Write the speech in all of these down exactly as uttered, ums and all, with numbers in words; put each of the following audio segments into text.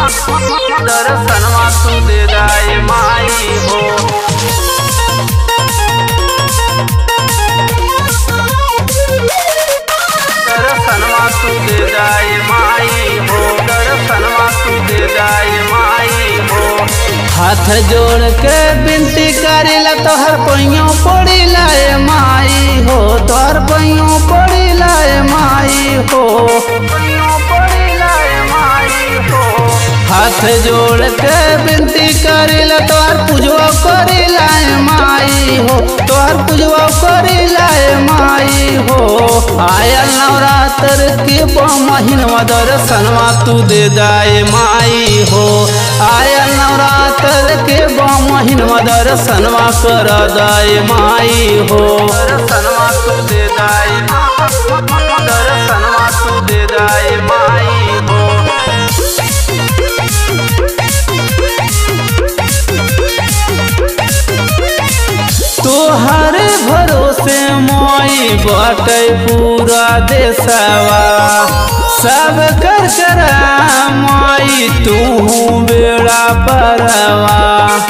दर्शनवा तू दे दाए माई हो। दर्शनवा तू दे दाए माई हो। दर्शनवा तू दे दाए माई हो। हाथ जोड़ के विनती करेला तोहर पैयों पड़ी लाए माई हो। तोहर पैयों पड़ी लाए माई हो। पैयों पड़ी लाए माई हो। हाथ जोड़ के विनती करेला तोहर पूजवा करे लाए माई हो। तोहर पूजवा करे लाए माई हो। आया नवरात्र के महीनवा दर्शनवा तू दे दाए माई हो। आया नवरात्र के महीनवा दर्शनवा कर दाए माई हो। दर्शनवा तू दे दाए दर्शनवा तू दे दाए माई हो। तोहर भरोसे माई बाटे पूरा देशवा। सब कर करा माई तू बेड़ा परवा।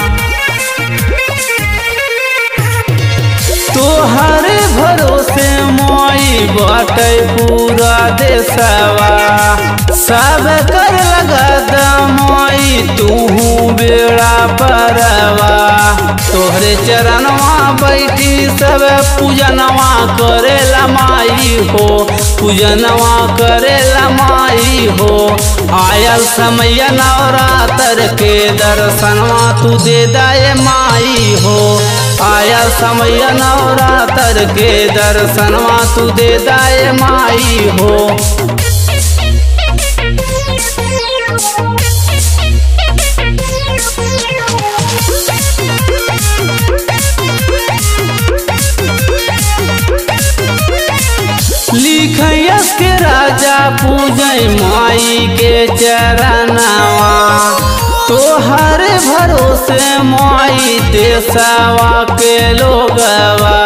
तोहर भरोसे माई बाटे पूरा देशवा। सब कर लगा माई तू बेड़ा परवा। तोहरे चरणवा बैठी सब पूजनवा करेला माई हो। पूजनवा करेला माई हो। आयल समय नवरात्र के दर्शनवा तू दे दाए माई हो। आयल समय नवरात्र के दर्शनवा तू दे दाए माई हो। लिखयस के राजा पूजय माई के चरणवा। तोहर भरोसे माई देशवा के लोगवा।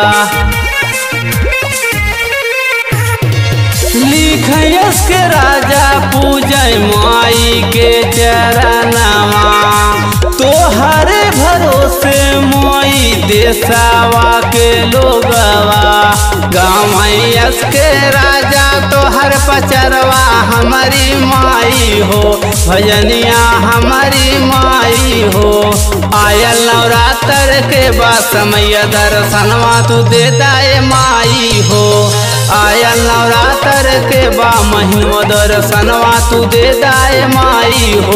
लिखयस के राजा पूजय माई के चरणवा। तोहर भरोसे माई देशवा के लोगवा। गाँवस के राजा तोहर पचरवा हमारी माई हो। भजनिया हमारी माई हो। आयल नवरात्र के बाद समय दर्शनवा तू दे दाए माई हो। आयल नवरात्र के बाद महिमा दर्शनवा तू दे दाए माई हो।